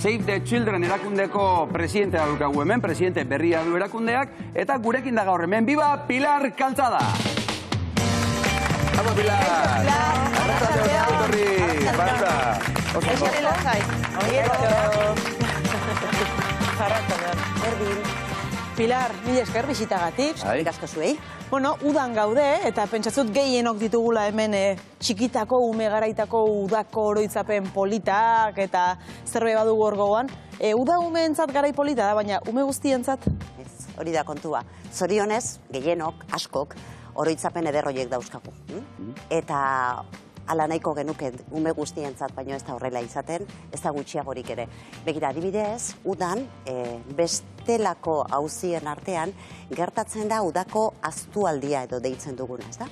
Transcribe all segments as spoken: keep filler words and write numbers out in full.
Save the Children erakundeko presidentea dukagu hemen, presidente berria du erakundeak, eta gurekin da gaur hemen. Biba Pilar Calzada! Apa, Pilar! Pilar! Pilar, mila esker bisitagatik. Eskerrik asko zuei. Bueno, udan gaude, eta pentsatzut gehienok ditugula hemen txikitako, ume garaitako udako oroitzapen politak, eta zerbait badugu hor gogoan. Uda umeentzat garai polita da, baina ume guztientzat? Ez, hori da kontua. Zorionez, gehienok, askok, oroitzapen ederroiek dauzkagu. Eta ala nahiko genuke ume guztientzat, baino ez da horrela izaten, ez da gutxiagorik ere. Begira, adibidez, udan, bestelako auzien artean, gertatzen da udako aztualdia edo deitzen duguna, ez da?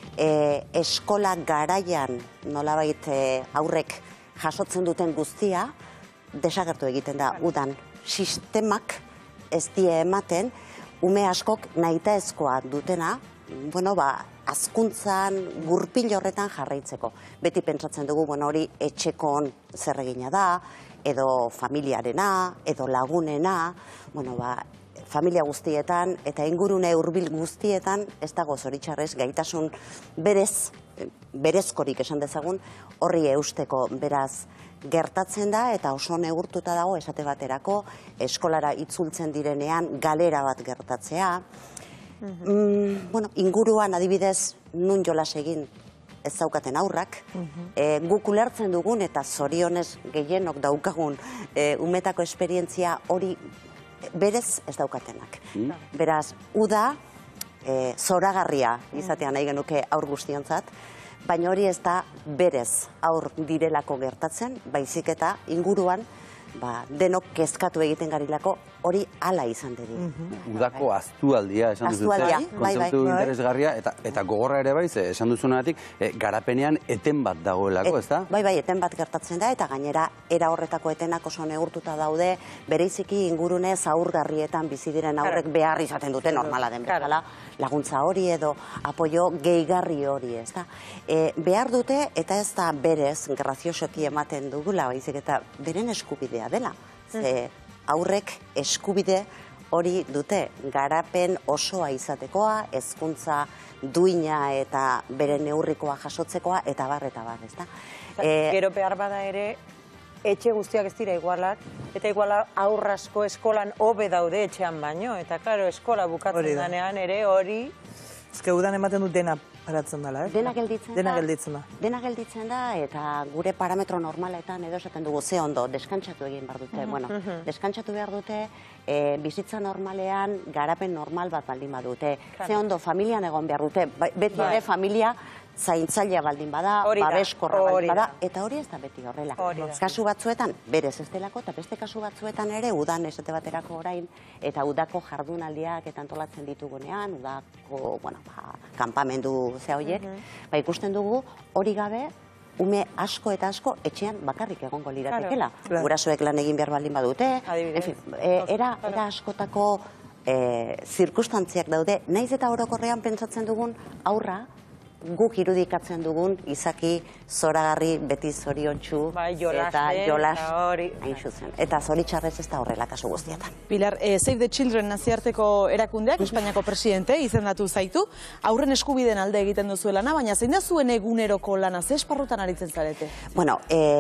Eskola garaian nolabait aurrek jasotzen duten guztia, desagertu egiten da udan. Sistemak ez die ematen, ume askok nahitaezkoa dutena, bueno, ba, azkuntzan, gurpil horretan jarraitzeko. Beti pentsatzen dugu, bueno, hori etxekon zerregina da, edo familiarena, edo lagunena, bueno, ba, familia guztietan, eta ingurune hurbil guztietan, ez dago zoritxarrez, gaitasun berez, berezkorik esan dezagun, horri eusteko beraz gertatzen da, eta oso neurtuta dago, esate baterako, eskolara itzultzen direnean, galera bat gertatzea. Bueno, inguruan adibidez nun jolas egin ez daukaten aurrak, guk ulertzen dugun eta zorionez gehienok daukagun umetako esperientzia hori berez ez daukatenak. Beraz, uda zoragarria izatea nahi genuke aur guztiontzat, baina hori ez da berez aur direlako gertatzen, baizik eta inguruan denok kezkatu egiten garilako hori hala izan dedi. Udako aztualdia, esan duzute, kontzeptu interesgarria, eta gogorra ere bai, esan duzunatik, garapenean eten bat dagoelako, ez da? Bai, bai, eten bat gertatzen da, eta gainera era horretako etenak oso neurtuta daude, bereiziki ingurune zaurgarrietan bizi diren aurrek behar izaten dute normala den bezala, laguntza hori edo apoio gehigarri hori, ez da? Behar dute, eta ez da berez, graziosoki ematen dugula, baizik eta beren eskubidea dela. Aurrek eskubide hori dute garapen osoa izatekoa, hezkuntza duina eta bere neurrikoa jasotzekoa, eta bar, eta bar, ez da? Gero behar bada ere, etxe guztiak ez dira igualak, eta iguala aurrasko eskolan hobe daude etxean baino, eta klaro, eskola bukatzen danean ere hori... Ez que udan ematen dut dena paratzen dela, eh? Dena gelditzen da. Dena gelditzen da. Dena gelditzen da, eta gure parametro normaletan edo esaten dugu ze ondo, deskantsatu egin behar dute. Bueno, deskantsatu behar dute, bizitza normalean garapen normal bat baldin badute. Ze ondo, familian egon behar dute. Beti ere familia zaintzailea baldin bada, babeskorra baldin bada, eta hori ez da beti horrela. Kasu batzuetan, berez ez delako, eta beste kasu batzuetan ere, udan esate baterako orain, eta udako jardunaldiak eta antolatzen ditugunean, udako, bueno, kanpamendu ze horiek, ba ikusten dugu hori gabe, ume asko eta asko etxean bakarrik egongo liratekela. Gurasoek lan egin behar baldin badute, era askotako zirkustantziak daude, naiz eta orokorrean pentsatzen dugun aurra, guk irudikatzen dugun izaki zoragarri beti zoriontsu eta jolas hain zuzen. Eta zoritxarrez ez da horrela kasu guztietan. Pilar, Save the Children nazioarteko erakundeak, Espainiako presidente, izendatu zaitu, aurren eskubideen alde egiten duzuelana, baina zein da zuen eguneroko lana, ze esparrutan aritzen zarete? Bueno,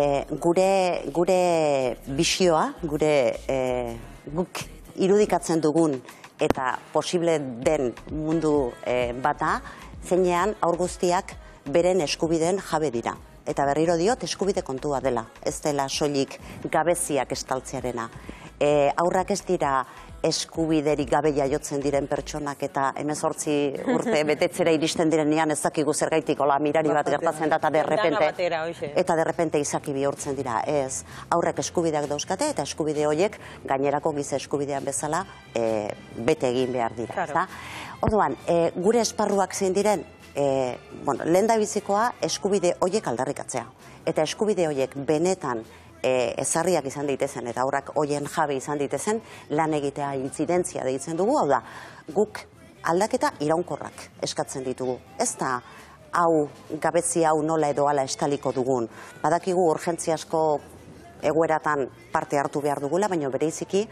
gure bisioa, gure guk irudikatzen dugun eta posible den mundu bata, zeinean aur guztiak beren eskubideen jabe dira. Eta berriro diot, eskubide kontua dela, ez dela soilik gabeziak estaltzearena. Aurrak ez dira eskubiderik gabe jaiotzen diren pertsonak eta hemezortzi urte betetzera iristen direnean ez dakigu zergaitik hola mirari bat gertatzen da eta derrepente eta derrepente izaki bihurtzen dira. Ez, aurrek eskubideak dauzkate eta eskubide horiek gainerako giza eskubidean bezala bete egin behar dira. Orduan, gure esparruak zein diren, lehen da bizikoa eskubide horiek aldarrikatzea. Eta eskubide horiek benetan ezarriak izan daitezen eta aurrak hoien jabe izan daitezen lan egitea intzidentzia deitzen dugu, hau da, guk aldaketa iraunkorrak eskatzen ditugu. Ez da, hau, gabezi hau nola edo ala estaliko dugun. Badakigu urgentziasko egoeratan parte hartu behar dugula, baina bereiziki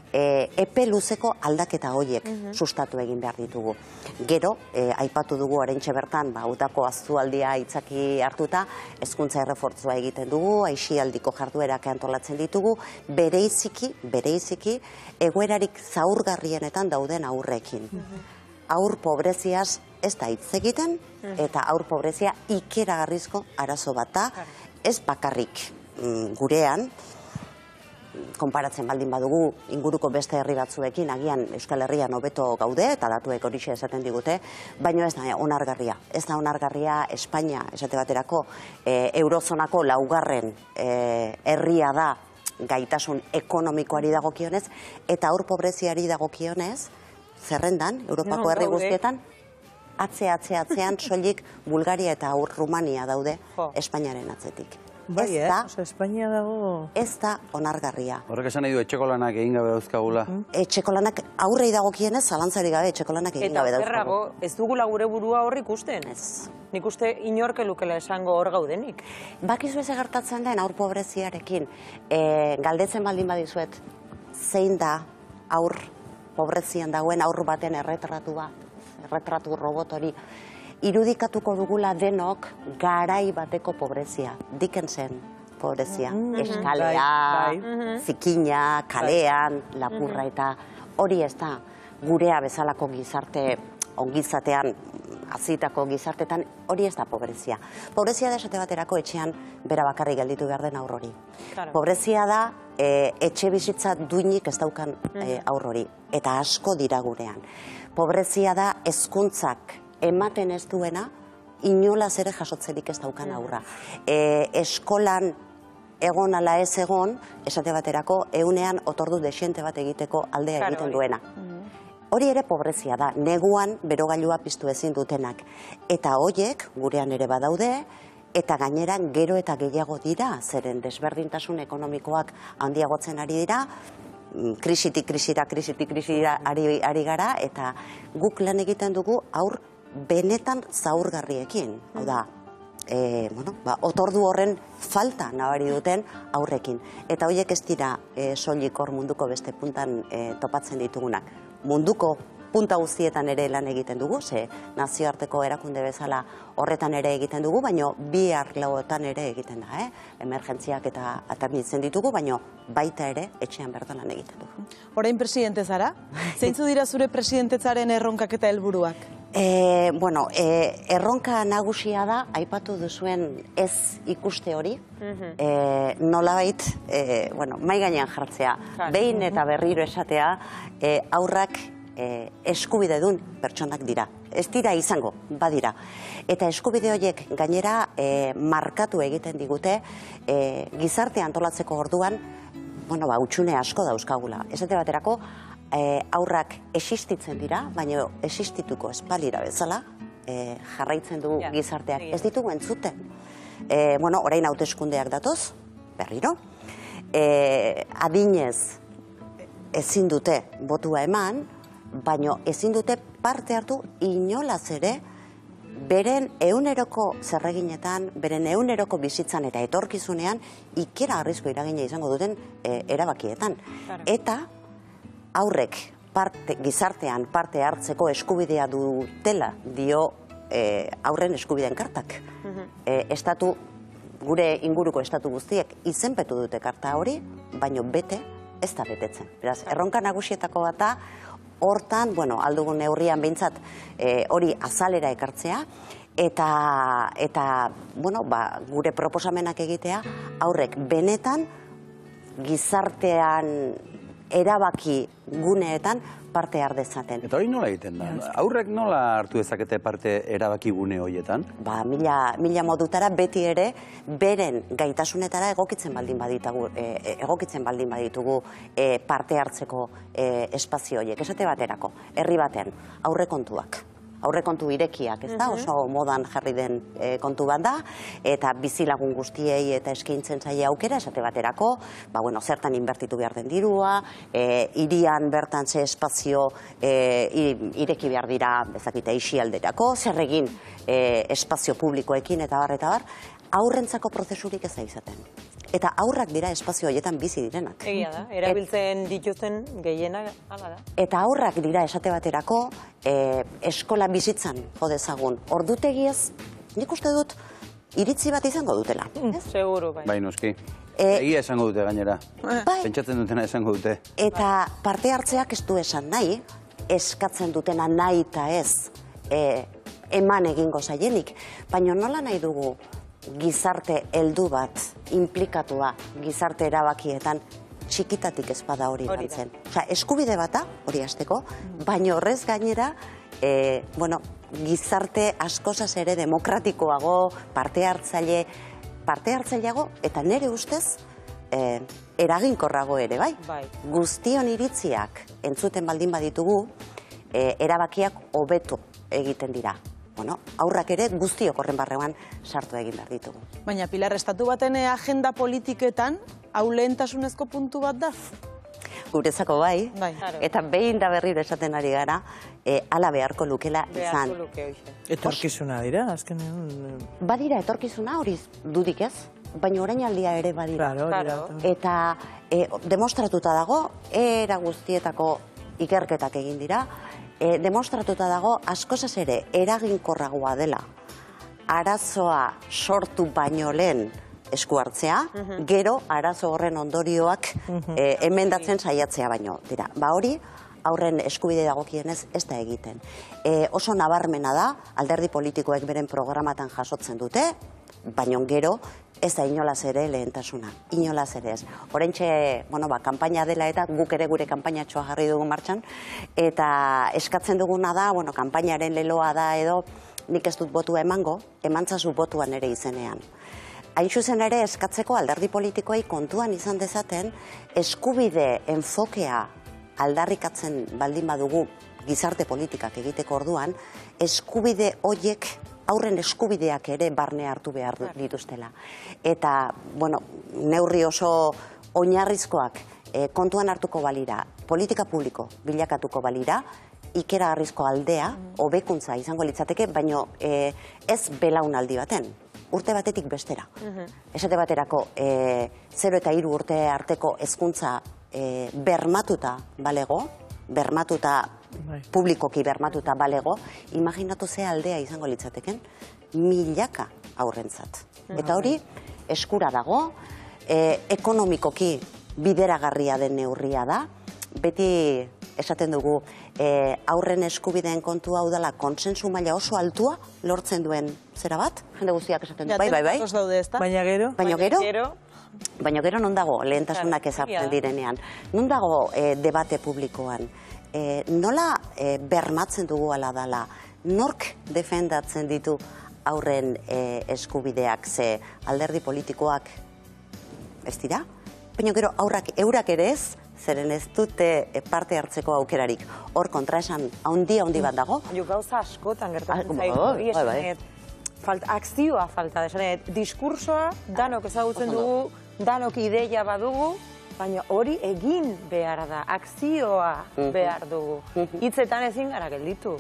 epe luzeko aldaketa horiek sustatu egin behar ditugu. Gero, aipatu dugu oraintxe bertan, udako aztualdia itzaki hartuta, hezkuntza errefortzua egiten dugu, aisialdiko jarduerak antolatzen ditugu, bereiziki, bereiziki, egoerarik zaurgarrienetan dauden aurrekin. Aur pobreziaz ez da hitz egiten, eta aur pobrezia ikeragarrizko arazo bat da, ez bakarrik gurean, konparatzen baldin badugu inguruko beste herri batzuekin, agian Euskal Herrian hobeto gaude, eta datuek horixe esaten digute, baina ez da onargarria. Ez da onargarria Espainia, esate baterako, eurozonako laugarren herria da gaitasun ekonomikoari dagokionez, eta aur pobreziari dagokionez, zerrendan, Europako herri guztietan, atze, atze, atzean, soilik Bulgaria eta aur Rumania daude Espainiaren atzetik. Bai, eh? Espainia dago... Ez da onargarria. Horrek esan nahi du etxeko lanak egin gabe dauzkagula. Etxeko lanak aurrei dagokienez, zalantzari gabe etxeko lanak egin gabe dauzkagu. Eta okerrago, ez dugula gure burua horrik ikusten. Ez. Nik uste inorke lukela esango hor gaudenik. Bakizu ez gertatzen den aur pobreziarekin. Galdetzen baldin badizuet, zein da aur pobrezian dagoen aur baten erretratua, erretratu robot hori. Irudikatuko dugula denok garai bateko pobrezia. Dickensen pobrezia. Eskalea, zikina, kalean, lapurra eta hori ez da gurea bezalako gizarte, ongizatean, azitako gizartetan, hori ez da pobrezia. Pobrezia da esate baterako etxean bera bakarrik gelditu behar den aur hori. Pobrezia da etxe bizitza duinik ez daukan aur hori. Eta asko dira gurean. Pobrezia da hezkuntzak ematen ez duena, inolaz ere jasotzerik ez daukan aurra. Eskolan egon ala ez egon, esate baterako, eunean otordu desiente bat egiteko aldea egiten duena. Hori ere pobrezia da, neguan berogailua piztu ezin dutenak. Eta hoiek, gurean ere badaude, eta gaineran gero eta gehiago dira, zeren desberdintasun ekonomikoak handiagotzen ari dira, krisitik krisira, krisitik krisira ari gara, eta guk lan egiten dugu aur benetan zaurgarriekin. Hau da, otordu horren falta nabari duten aurrekin. Eta horiek ez dira soilik hor munduko beste puntan topatzen ditugunak. Munduko punta guztietan ere lan egiten dugu, ze nazioarteko erakunde bezala horretan ere egiten dugu, baina bi arloetan ere egiten da, emergentziak eta aternitzen ditugu, baina baita ere etxean bertan lan egiten dugu. Orain presidente zara? Zeintzu dira zure presidentetzaren erronkak eta helburuak? Bueno, erronka nagusia da, aipatu duzuen ez ikuste hori, nolabait, mai gainean jartzea, behin eta berriro esatea, aurrak eskubide dun pertsonak dira. Ez dira izango, badira. Eta eskubide horiek gainera markatu egiten digute gizarte antolatzeko orduan, bueno, ba, utxune asko dauzkagula. Esate baterako, aurrak existitzen dira, baina existituko espalira bezala, jarraitzen du gizarteak. Ez ditugu entzuten. Bueno, orain hauteskundeak datoz, berriro. Adinez ezin dute botua eman, baina ezin dute parte hartu inolaz ere beren ehuneroko zerreginetan, beren ehuneroko bizitzan eta etorkizunean ikera arrizko iragina izango duten erabakietan. Eta aurrek gizartean parte hartzeko eskubidea dutela dio aurren eskubideen kartak. Estatu, gure inguruko estatu guztiek izenpetu dute karta hori, baina bete ez da betetzen. Beraz, erronka nagusietako bat da, hortan, bueno, aldugun neurrian behintzat hori azalera ekartzea, eta, bueno, gure proposamenak egitea, aurrek benetan gizartean erabaki guneetan parte har dezaten. Eta hori nola egiten da? Aurrek nola hartu dezakete parte erabaki gune horietan? Ba, mila modutara beti ere beren gaitasunetara egokitzen baldin baditugu, egokitzen baldin baditugu parte hartzeko espazio horiek. Esate baterako, herri baten aurrekontuak. Aurrekontu irekiak, ez da, oso modan jarri den kontu bat da, eta bizilagun guztiei eta eskaintzen zaie aukera, esate baterako, ba, bueno, zertan inbertitu behar den dirua, hirian bertan ze espazio ireki behar dira, bezakite, isialderako, zer egin espazio publikoekin eta bar, eta bar, aurrentzako prozesurik ez da izaten. Eta aurrak dira espazio horietan bizi direnak. Egia da, erabiltzen dituzten gehienak hala da. Eta aurrak dira esate baterako eskola bizitzan jo dezagun. Ordutegiez, nik uste dut, iritzi bat izango dutela. Seguru, bai. Bai, noski. Egia esango dute gainera. Pentsatzen dutena esango dute. Eta parte hartzeak ez du esan nahi, eskatzen dutena nahi eta ez eman egingo zaienik. Baina nola nahi dugu gizarte heldu bat inplikatua gizarte erabakietan txikitatik ez bada hori lantzen. Osa, eskubide bata, hori hasteko, baina horrez gainera, gizarte askozaz ere demokratikoago, parte hartzaile, parte hartzaileago, eta nire ustez, eraginkorrago ere, bai? Guztion iritziak entzuten baldin baditugu, erabakiak hobeto egiten dira. Aurrak ere guztiok horren barrean sartu egin behar ditugu. Baina, Pilar, estatu baten agenda politiketan, hau lehentasunezko puntu bat da? Guretzako bai, eta behin da berriro esaten ari gara, ala beharko lukela izan. Etorkizuna dira, azkenean? Badira, etorkizuna hori dudik ez, baina orain aldia ere badira. Eta demostratuta dago, era guztietako ikerketak egin dira, demostratuta dago askozaz ere eraginkorragoa dela arazoa sortu baino lehen esku hartzea, gero arazo horren ondorioak emendatzen saiatzea baino. Dira, ba hori, aurren eskubide dagokienez ez da egiten. Oso nabarmena da, alderdi politikoek beren programatan jasotzen dute, baino gero ez da inolaz ere lehentasuna, inolaz ere ez. Horentxe, bueno, ba, kanpaina dela eta guk ere gure kanpainatxoa jarri dugu martxan, eta eskatzen duguna da, bueno, kanpainaren leloa da edo, nik ez dut botua emango, emantzazu botuan ere izenean. Hain zuzen ere eskatzeko alderdi politikoei kontuan izan dezaten, eskubide enfokea aldarrikatzen baldin badugu gizarte politikak egiteko orduan, eskubide hoiek aurren eskubideak ere barne hartu behar dituztela. Eta, bueno, neurri oso oinarrizkoak kontuan hartuko balira, politika publiko bilakatuko balira, ikeragarrizko aldea, hobekuntza izango litzateke, baino ez belaunaldi baten, urte batetik bestera. Esate baterako, zero eta hiru urte arteko hezkuntza bermatuta balego, bermatuta, publikoki bermatuta balego, imaginatu ze aldea izango litzateken, milaka aurrentzat. Eta hori, eskura dago, ekonomikoki bideragarria den neurria da, beti esaten dugu aurren eskubideen kontu hau dela konsensu maila oso altua lortzen duen zera bat, jende guztiak esaten du, bai, bai, bai. Baina gero? Baina gero? Baina gero non dago lehentasunak ezartzen direnean. Non dago debate publikoan. Nola bermatzen dugu ala dela, nork defendatzen ditu aurren eskubideak, ze alderdi politikoak ez dira? Baina gero aurrak eurak ere ez, zeren ez dute parte hartzeko aukerarik. Hor kontraesan handi handi bat dago. Jo gauza askotan gertatzen zaigu. Akzioa falta, diskursoa danok ezagutzen dugu, danok ideia badugu, baina hori egin behar da, akzioa behar dugu. Hitzetan ezin gara gelditu.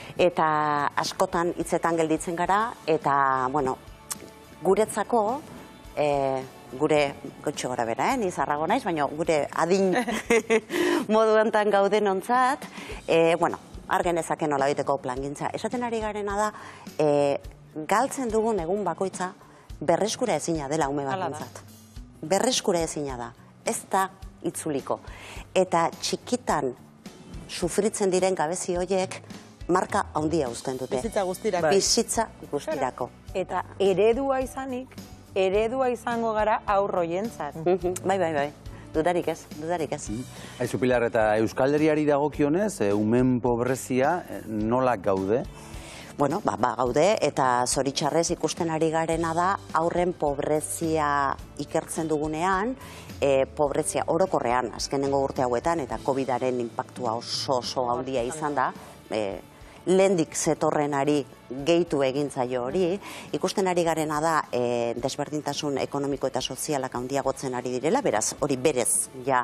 Eta askotan hitzetan gelditzen gara, eta, bueno, guretzako, gure gotxo gara bera, eh? Ni zarrago naiz, baina gure adin moduantan gauden ontzat, bueno, argen ezaken olabiteko plangintza. Esaten ari garena da, galtzen dugun egun bakoitza berreskura ezina dela ume batentzat. Berreskura ezina da. Ez da itzuliko. Eta txikitan sufritzen diren gabezi horiek marka handia uzten dute. Bizitza guztirako. Bizitza guztirako. Eta eredua izanik, eredua izango gara aurroientzat. Bai, bai, bai. Dudarik ez, dudarik ez. Aizu, Pilar, eta Euskalderiari dagokionez, umen pobrezia nola gaude? Bueno, ba, gaude, eta zoritxarrez ikusten ari garena da, aurren pobrezia ikertzen dugunean, pobrezia orokorrean, azkenengo urte hauetan, eta kovidaren inpaktua oso oso handia izan da, lehendik zetorrenari gehitu egintzaio hori, ikusten ari garena da desberdintasun ekonomiko eta sozialak handiagotzen ari direla, beraz, hori berez ja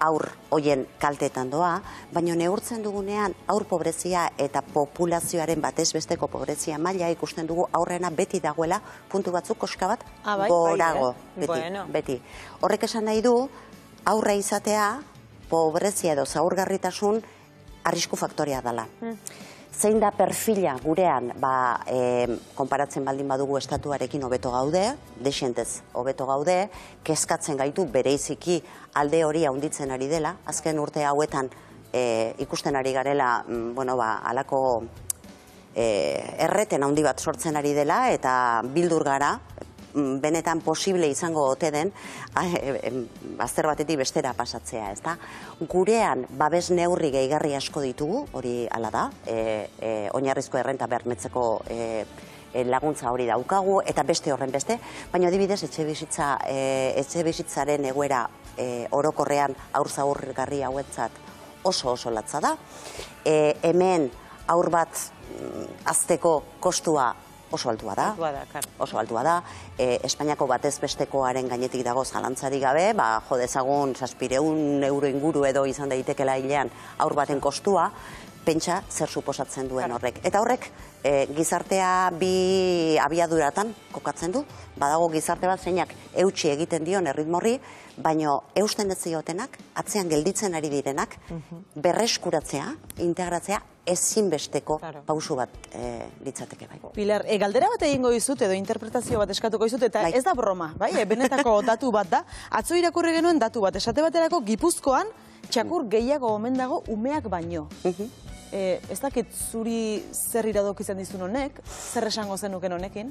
aur hoien kaltetan doa, baina neurtzen dugunean aur pobrezia eta populazioaren batez besteko pobrezia maila ikusten dugu aurrena beti dagoela puntu batzuk koska bat gorago. Beti. Horrek esan nahi du, aurra izatea pobrezia edo zaurgarritasun arrisku faktorea dela. Zein da perfila gurean, konparatzen baldin badugu estatuarekin hobeto gaude, desientez hobeto gaude, kezkatzen gaitu bereiziki alde hori haunditzen ari dela, azken urte hauetan ikusten ari garela, bueno, ba, alako erreten haundi bat sortzen ari dela, eta bildur gara, benetan posible izango ote den bazter batetik bestera pasatzea, ez da? Gurean babes neurri gehigarri asko ditugu, hori hala da, oinarrizko errenta bermetzeko laguntza hori daukagu, eta beste horren beste, baina adibidez etxe bizitzaren egoera orokorrean aur zaurgarri hauetzat oso oso latza da. Hemen aur bat hazteko kostua oso altua da, oso altua da. Espainiako batez bestekoaren gainetik dago zalantzari gabe, jo dezagun zazpireun euro inguru edo izan daitekela hilean aur baten kostua, pentsa zer suposatzen duen horrek. Eta horrek gizartea bi abiaduratan kokatzen du, badago gizarte bat zeinak eutxi egiten dion erritmorri, baina eusten ez ziotenak, atzean gelditzen ari direnak, berreskuratzea, integratzea, ezinbesteko pausu bat litzateke bai. Pilar, galdera bat egingo dizut edo interpretazio bat eskatuko dizut, eta ez da broma, bai? Benetako datu bat da. Atzo irakurri genuen datu bat, esate baterako Gipuzkoan txakur gehiago omen dago umeak baino. Ez dakit zuri zer iradok izan dizun honek, zer esango zenuken honekin?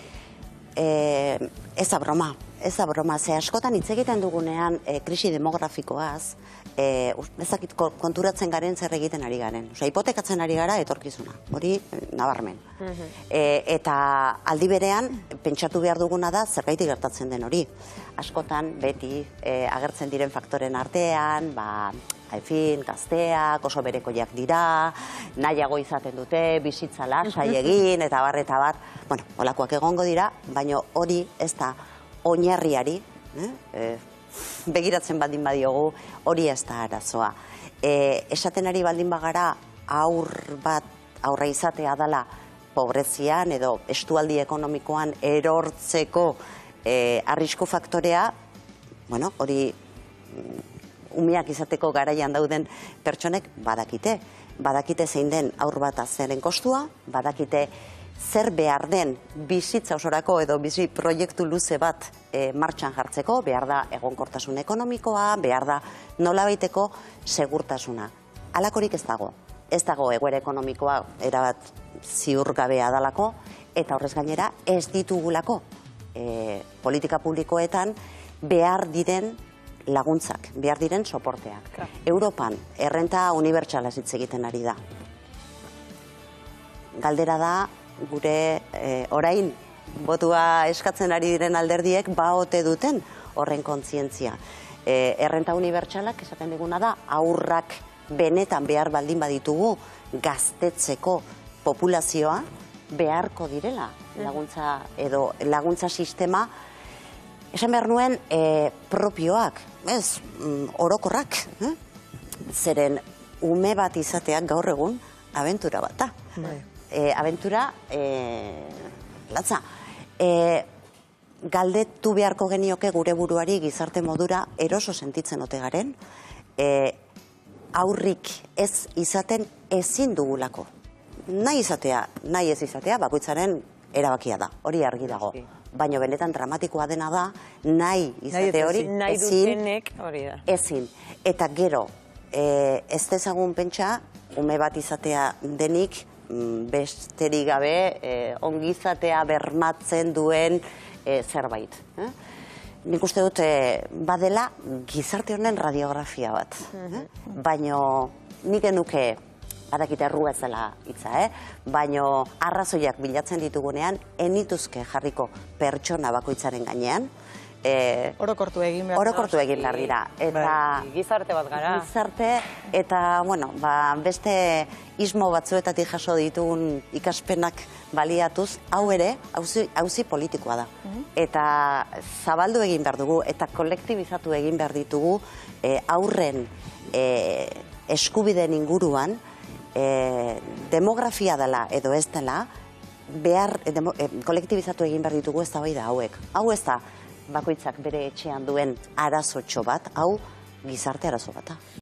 Ez da broma, ez da broma, ze askotan hitz egiten dugunean krisi demografikoaz, ezakit konturatzen garen zer egiten ari garen. Osa, hipotekatzen ari gara etorkizuna, hori nabarmen. Eta aldi berean, pentsatu behar duguna da zergaitik gertatzen den hori. Askotan, beti, agertzen diren faktoren artean, ba, haifin, gazteak, oso berekoiak dira, nahiago izaten dute, bizitza lasai egin, eta bar, eta bar, bueno, olakoak egongo dira, baina hori ez da oinarriari, begiratzen baldin badiogu, hori ez da arazoa. Esaten ari baldin bagara, aur bat, aurra izatea dela pobrezian edo estualdi ekonomikoan erortzeko arrisku faktorea, bueno, hori umeak izateko garaian dauden pertsonek badakite. Badakite zein den aur bat azeren kostua, badakite zer behar den bizitza osorako edo bizi proiektu luze bat martxan jartzeko, behar da egonkortasun ekonomikoa, behar da nolabaiteko segurtasuna. Halakorik ez dago. Ez dago egoera ekonomikoa erabat ziurgabea dalako, eta horrez gainera ez ditugulako politika publikoetan behar diren laguntzak, behar diren soporteak. Europan errenta unibertsalaz hitz egiten ari da. Galdera da, gure orain botua eskatzen ari diren alderdiek baote duten horren kontzientzia. Errenta unibertsalak esaten diguna da, aurrak benetan behar baldin baditugu gaztetzeko populazioa beharko direla laguntza edo laguntza sistema esan behar nuen propioak, ez, orokorrak, zeren ume bat izateak gaur egun abentura bat da. Abentura, latza, galdetu beharko genioke gure buruari gizarte modura eroso sentitzen ote garen, aurrik ez izaten ezin dugulako. Nahi izatea, nahi ez izatea, bakoitzaren erabakia da, hori argi dago. Baina benetan dramatikoa dena da, nahi izate hori, ezin. Eta gero, ez dezagun pentsa, ume bat izatea denik, besterik gabe, ongizatea bermatzen duen zerbait. Nik uste dut, badela gizarte honen radiografia bat. Baina nik genuke, badakite errua ez dela hitza, baina arrazoiak bilatzen ditugunean, enituzke jarriko pertsona bakoitzaren gainean, orokortu egin behar dira. Orokortu egin behar dira. Eta gizarte bat gara. Gizarte, eta, bueno, beste ismo batzuetatik jaso ditugun ikaspenak baliatuz, hau ere, auzi politikoa da. Eta zabaldu egin behar dugu, eta kolektibizatu egin behar ditugu aurren eskubideen inguruan, demografia dela edo ez dela, behar, kolektibizatu egin behar ditugu ez da bai da hauek. Hau ez da bakoitzak bere etxean duen arazotxo bat, hau gizarte arazo bata.